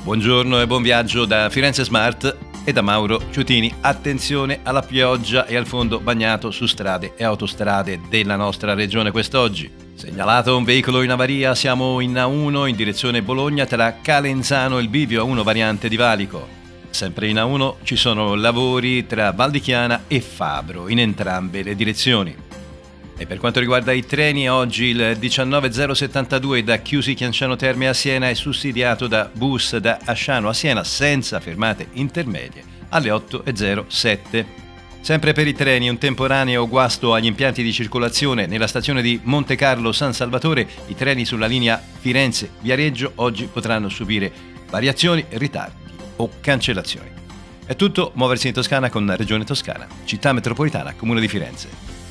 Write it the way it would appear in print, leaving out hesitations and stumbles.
Buongiorno e buon viaggio da Firenze Smart e da Mauro Ciutini. Attenzione alla pioggia e al fondo bagnato su strade e autostrade della nostra regione quest'oggi. Segnalato un veicolo in avaria, siamo in A1 in direzione Bologna tra Calenzano e il bivio A1 variante di Valico. Sempre in A1 ci sono lavori tra Valdichiana e Fabro in entrambe le direzioni. E per quanto riguarda i treni, oggi il 19072 da Chiusi Chianciano Terme a Siena è sussidiato da bus da Asciano a Siena senza fermate intermedie alle 8:07. Sempre per i treni un temporaneo guasto agli impianti di circolazione nella stazione di Monte Carlo San Salvatore. I treni sulla linea Firenze-Viareggio oggi potranno subire variazioni, ritardi o cancellazioni. È tutto, muoversi in Toscana con Regione Toscana, città metropolitana, Comune di Firenze.